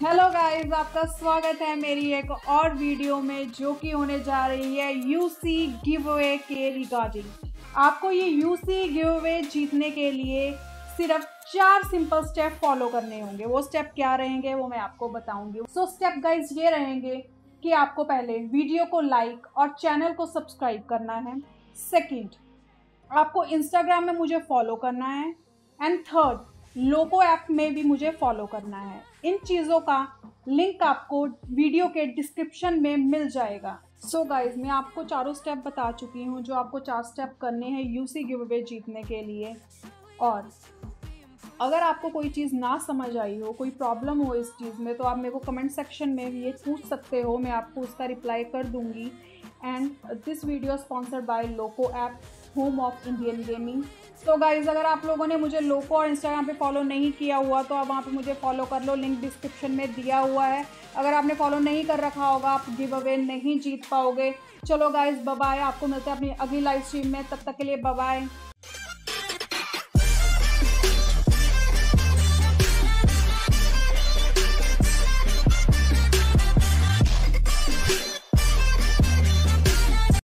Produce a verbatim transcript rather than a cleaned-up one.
Hello guys, आपका स्वागत है मेरी एक और वीडियो में जो कि होने जा रही है यूसी गिव अवे के रिगार्डिंग। आपको ये यूसी गिव अवे जीतने के लिए सिर्फ चार सिंपल स्टेप फॉलो करने होंगे। वो स्टेप क्या रहेंगे वो मैं आपको बताऊंगी। सो स्टेप गाइस ये रहेंगे कि आपको पहले वीडियो को लाइक और चैनल को सब्सक्राइब करना है। सेकंड, आपको इंस्टाग्राम में मुझे फॉलो करना है। एंड थर्ड, लोको ऐप में भी मुझे फॉलो करना है। इन चीज़ों का लिंक आपको वीडियो के डिस्क्रिप्शन में मिल जाएगा। सो so गाइज, मैं आपको चारों स्टेप बता चुकी हूँ जो आपको चार स्टेप करने हैं यूसी गिव अवे जीतने के लिए। और अगर आपको कोई चीज़ ना समझ आई हो, कोई प्रॉब्लम हो इस चीज़ में, तो आप मेरे को कमेंट सेक्शन में ये पूछ सकते हो, मैं आपको उसका रिप्लाई कर दूँगी। And this video sponsored by Loco app, home of Indian gaming. तो गाइज़, अगर आप लोगों ने मुझे लोको और इंस्टाग्राम पे फॉलो नहीं किया हुआ तो आप वहाँ पे मुझे फॉलो कर लो, लिंक डिस्क्रिप्शन में दिया हुआ है। अगर आपने फॉलो नहीं कर रखा होगा आप गिव अवे नहीं जीत पाओगे। चलो गाइज़, बाय बाय। आपको मिलते हैं अपनी अगली लाइव स्ट्रीम में, तब तक के लिए बाय बाय।